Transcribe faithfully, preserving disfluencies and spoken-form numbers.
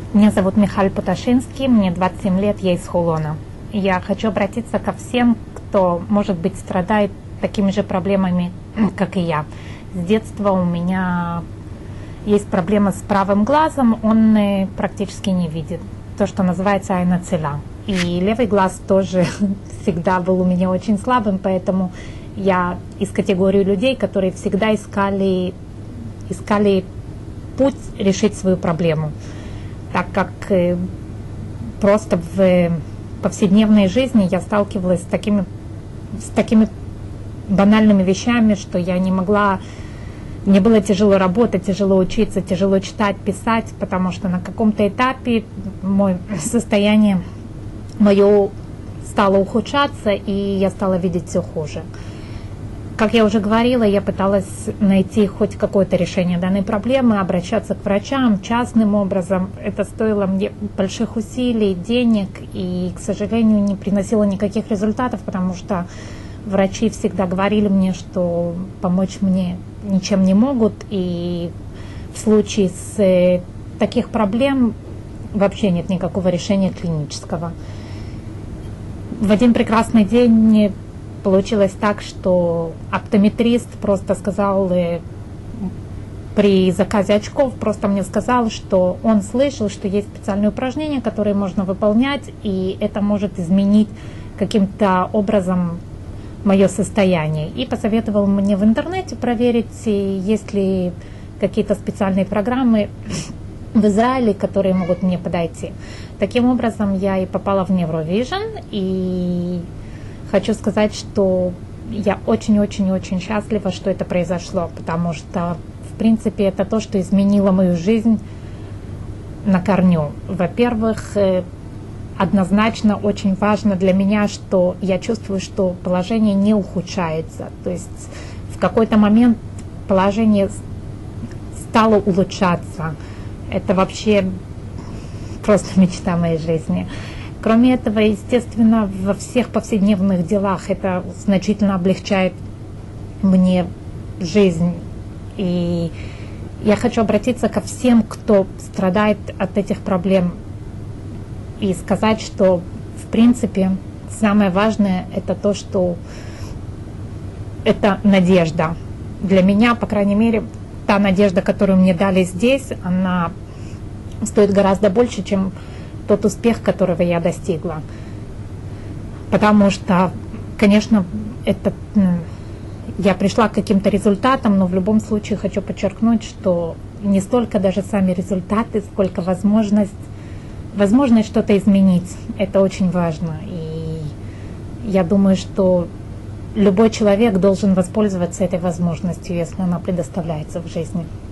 Меня зовут Михаил Поташинский, мне двадцать семь лет, я из Хулона. Я хочу обратиться ко всем, кто, может быть, страдает такими же проблемами, как и я. С детства у меня есть проблема с правым глазом, он практически не видит. То, что называется айнацеля. И левый глаз тоже всегда был у меня очень слабым, поэтому я из категории людей, которые всегда искали, искали путь решить свою проблему. Так как э, просто в повседневной жизни я сталкивалась с такими, с такими банальными вещами, что я не могла, мне было тяжело работать, тяжело учиться, тяжело читать, писать, потому что на каком-то этапе мое состояние мое стало ухудшаться, и я стала видеть все хуже. Как я уже говорила, я пыталась найти хоть какое-то решение данной проблемы, обращаться к врачам частным образом. Это стоило мне больших усилий, денег и, к сожалению, не приносило никаких результатов, потому что врачи всегда говорили мне, что помочь мне ничем не могут, и в случае с таких проблем вообще нет никакого решения клинического. В один прекрасный день получилось так, что оптометрист просто сказал, при заказе очков, просто мне сказал, что он слышал, что есть специальные упражнения, которые можно выполнять, и это может изменить каким-то образом мое состояние. И посоветовал мне в интернете проверить, есть ли какие-то специальные программы в Израиле, которые могут мне подойти. Таким образом, я и попала в Neurovision, и хочу сказать, что я очень-очень-очень счастлива, что это произошло, потому что, в принципе, это то, что изменило мою жизнь на корню. Во-первых, однозначно очень важно для меня, что я чувствую, что положение не ухудшается. То есть в какой-то момент положение стало улучшаться. Это вообще просто мечта моей жизни. Кроме этого, естественно, во всех повседневных делах это значительно облегчает мне жизнь. И я хочу обратиться ко всем, кто страдает от этих проблем, и сказать, что, в принципе, самое важное — это то, что это надежда. Для меня, по крайней мере, та надежда, которую мне дали здесь, она стоит гораздо больше, чем тот успех, которого я достигла. Потому что, конечно, это, я пришла к каким-то результатам, но в любом случае хочу подчеркнуть, что не столько даже сами результаты, сколько возможность, возможность что-то изменить. Это очень важно. И я думаю, что любой человек должен воспользоваться этой возможностью, если она предоставляется в жизни.